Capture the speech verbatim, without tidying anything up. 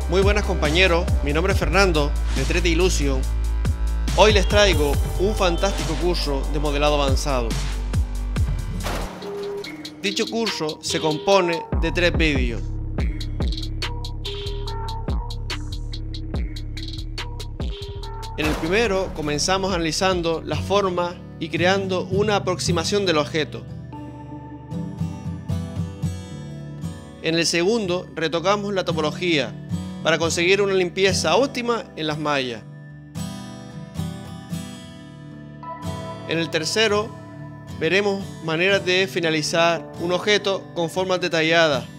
Muy buenas compañeros, mi nombre es Fernando de tres D Illusion. Hoy les traigo un fantástico curso de modelado avanzado. Dicho curso se compone de tres vídeos. En el primero comenzamos analizando las formas y creando una aproximación del objeto. En el segundo retocamos la topología para conseguir una limpieza óptima en las mallas. En el tercero veremos maneras de finalizar un objeto con formas detalladas